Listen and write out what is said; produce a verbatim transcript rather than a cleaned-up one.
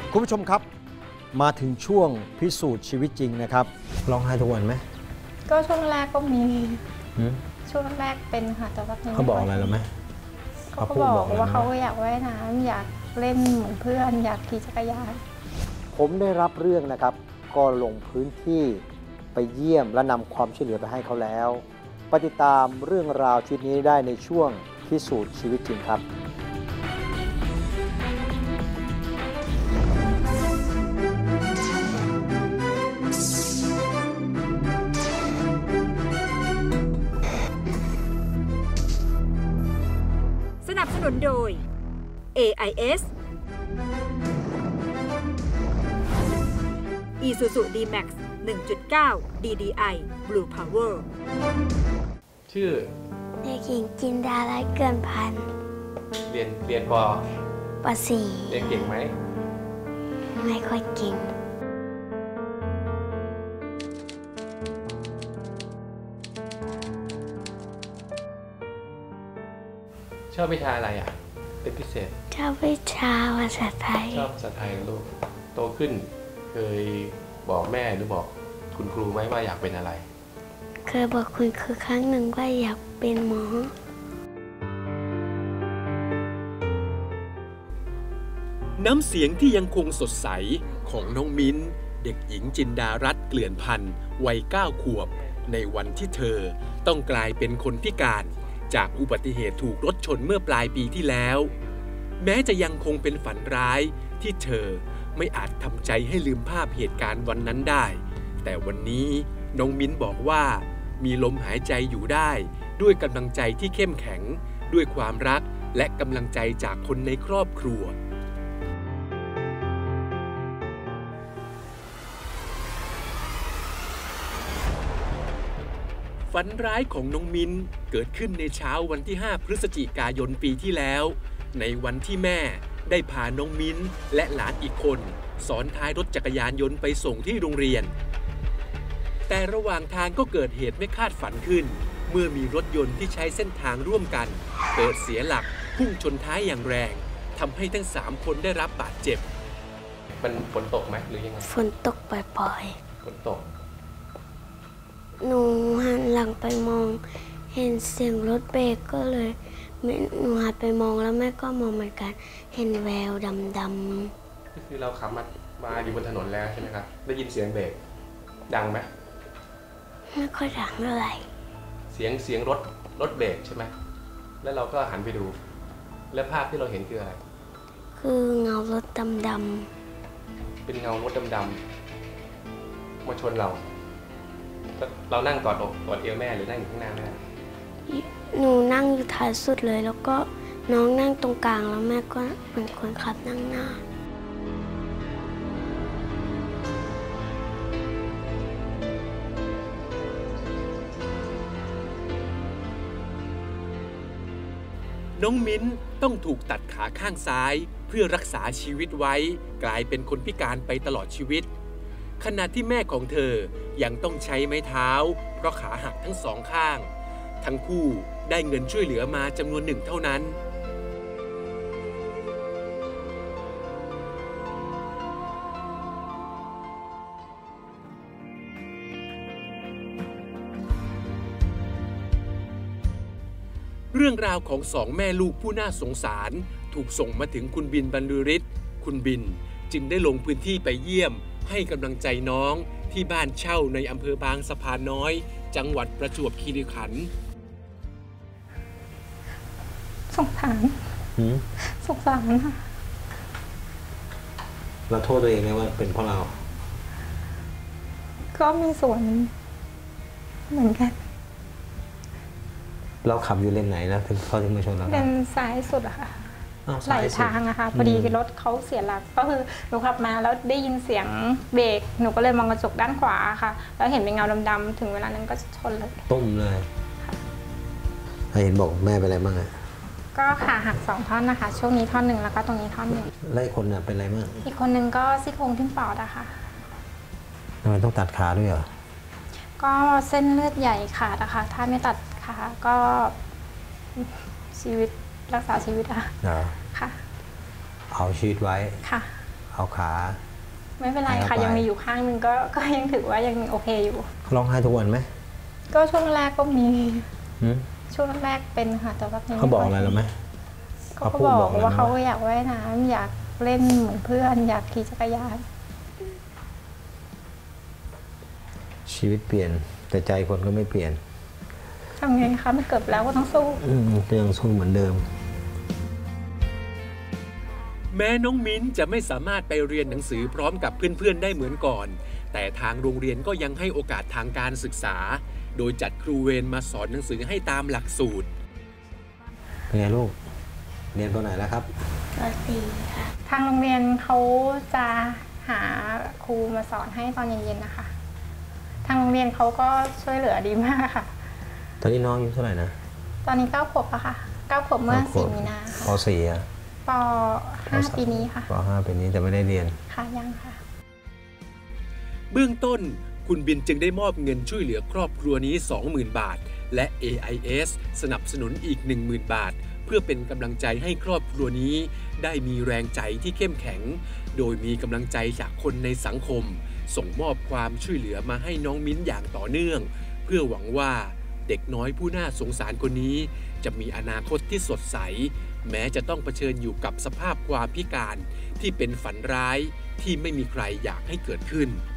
คุณผู้ชมครับมาถึงช่วงพิสูจน์ชีวิตจริงนะครับร้องไห้ทุกวันไหมก็ช่วงแรกก็มีช่วงแรกเป็นค่ะแต่ว่าเขาบอกอะไรเราไหมเขาก็บอกว่าเขาอยากว่ายน้ำอยากเล่นเหมือนเพื่อนอยากขี่จักรยานผมได้รับเรื่องนะครับก็ลงพื้นที่ไปเยี่ยมและนำความช่วยเหลือไปให้เขาแล้วไปติดตามเรื่องราวชีวิตนี้ได้ในช่วงพิสูจน์ชีวิตจริงครับสนับสนุนโดย เอ ไอ เอส Isuzu ดี แม็กซ์ หนึ่งจุดเก้า ดี ดี ไอ Blue Power ชื่อเด็กหญิงจินดารัตน์เกินพันธุ์เรียนเรียนปปสี่เรียนเก่งไหมไม่ค่อยเก่งชอบวิชาอะไรอ่ะเป็นพิเศษชอบวิชาภาษาไทยชอบภาษาไทยลูกโตขึ้นเคยบอกแม่หรือบอกคุณครูไหมว่าอยากเป็นอะไรเคยบอกคุณครูครั้งหนึ่งว่าอยากเป็นหมอน้ำเสียงที่ยังคงสดใสของน้องมิ้นเด็กหญิงจินดารัตน์เกลื่อนพันธุ์วัยเก้าขวบในวันที่เธอต้องกลายเป็นคนพิการจากอุบัติเหตุถูกรถชนเมื่อปลายปีที่แล้วแม้จะยังคงเป็นฝันร้ายที่เธอไม่อาจทำใจให้ลืมภาพเหตุการณ์วันนั้นได้แต่วันนี้น้องมิ้นบอกว่ามีลมหายใจอยู่ได้ด้วยกำลังใจที่เข้มแข็งด้วยความรักและกำลังใจจากคนในครอบครัวฝันร้ายของน้องมิ้นเกิดขึ้นในเช้าวันที่ห้าพฤศจิกายนปีที่แล้วในวันที่แม่ได้พาน้องมิ้นและหลานอีกคนซ้อนท้ายรถจักรยานยนต์ไปส่งที่โรงเรียนแต่ระหว่างทางก็เกิดเหตุไม่คาดฝันขึ้นเมื่อมีรถยนต์ที่ใช้เส้นทางร่วมกันเกิดเสียหลักพุ่งชนท้ายอย่างแรงทำให้ทั้งสามคนได้รับบาดเจ็บมันฝนตกไหมหรือยังไงฝนตกปล่อยๆฝนตกหนูหันหลังไปมองเห็นเสียงรถเบรกก็เลยหนูหันไปมองแล้วแม่ก็มองเหมือนกันเห็นแววดำๆก็คือเราขับมามาอยู่บนถนนแล้วใช่ไหมครับได้ยินเสียงเบรกดังไหมไม่ค่อยดังเท่าไหร่เสียงเสียงรถรถเบรกใช่ไหมแล้วเราก็หันไปดูแล้วภาพที่เราเห็นคืออะไรคือเงารถดำๆเป็นเงารถดำๆมาชนเราเรานั่งกอดอกกอดเอวแม่หรือนั่งอยู่ข้างหน้าแม่หนูนั่งอยู่ท้ายสุดเลยแล้วก็น้องนั่งตรงกลางแล้วแม่ก็เป็นคนขับนั่งหน้าน้องมิ้นต้องถูกตัดขาข้างซ้ายเพื่อรักษาชีวิตไว้กลายเป็นคนพิการไปตลอดชีวิตขณะที่แม่ของเธอยังต้องใช้ไม้เท้าเพราะขาหักทั้งสองข้างทั้งคู่ได้เงินช่วยเหลือมาจำนวนหนึ่งเท่านั้นเรื่องราวของสองแม่ลูกผู้น่าสงสารถูกส่งมาถึงคุณบินบรรลือฤทธิ์คุณบินจึงได้ลงพื้นที่ไปเยี่ยมให้กำลังใจน้องที่บ้านเช่าในอำเภอบางสะพานน้อยจังหวัดประจวบคีรีขันธ์สงสารสงสารค่ะเราโทษตัวเองไหมว่าเป็นเพราะเราก็มีส่วนเหมือนกันเราขับอยู่เลนไหนนะถึงเขาถึงมาชนเราเลนซ้ายสุดอะค่ะไหลทางอะค่ะพอดีรถเขาเสียหลักก็คือหนูขับมาแล้วได้ยินเสียงเบรกหนูก็เลยมองกระจกด้านขวาค่ะแล้วเห็นเป็นเงาดำๆถึงเวลานั้นก็ชนเลยตุ้มเลยเห็นบอกแม่เป็นอะไรบ้างอะก็ขาหักสองท่อนนะคะช่วงนี้ท่อนหนึ่งแล้วก็ตรงนี้ท่อนหนึ่งแล้วอีกคนน่ะเป็นอะไรบ้างอีกคนนึงก็ซี่โครงทิ่มปอดอะค่ะทำไมต้องตัดขาด้วยเหรอก็เส้นเลือดใหญ่ขาดนะคะถ้าไม่ตัดขาก็ชีวิตรักษาชีวิตอะค่ะเอาชีวิตไว้ค่ะเเอาขาไม่เป็นไรให้ค่ะเข้าไปยังมีอยู่ข้างหนึ่งก็ก็ยังถือว่ายังโอเคอยู่เขาร้องไห้ทุกวันไหมก็ช่วงแรกก็มีหืมช่วงแรกเป็นค่ะแต่ว่าเขาบอกอะไรเราไหมเขาเขาพูดบอกบอกอะไรว่าไหมเขาอยากว่ายน้ำอยากเล่นเหมือนเพื่อน อยากขี่จักรยานชีวิตเปลี่ยนแต่ใจคนก็ไม่เปลี่ยนทำไงคะมันเกิดแล้วก็ต้องสู้อืมยังสู้เหมือนเดิมแม้น้องมิ้นจะไม่สามารถไปเรียนหนังสือพร้อมกับเพื่อนๆได้เหมือนก่อน แต่ทางโรงเรียนก็ยังให้โอกาสทางการศึกษา โดยจัดครูเวรมาสอนหนังสือให้ตามหลักสูตรเป็นไงลูก เรียนตัวไหนแล้วครับปสี่ค่ะทางโรงเรียนเขาจะหาครูมาสอนให้ตอนเย็นๆนะคะ ทางโรงเรียนเขาก็ช่วยเหลือดีมากค่ะตอนนี้น้องอายุเท่าไหร่นะตอนนี้เก้าขวบอะค่ะเก้าขวบเมื่อสี่มีนาปค่ะสี่อะปห้าปีนี้ค่ะปห้าปีนี้แต่ไม่ได้เรียนค่ะยังค่ะเบื้องต้นคุณบินจึงได้มอบเงินช่วยเหลือครอบครัวนี้ สองหมื่น บาท และ เอ ไอ เอส สนับสนุนอีก หนึ่งหมื่น บาท เพื่อเป็นกำลังใจให้ครอบครัวนี้ได้มีแรงใจที่เข้มแข็ง โดยมีกำลังใจจากคนในสังคม ส่งมอบความช่วยเหลือมาให้น้องมิ้นอย่างต่อเนื่อง เพื่อหวังว่าเด็กน้อยผู้น่าสงสารคนนี้จะมีอนาคตที่สดใส แม้จะต้องเผชิญอยู่กับสภาพความพิการที่เป็นฝันร้ายที่ไม่มีใครอยากให้เกิดขึ้น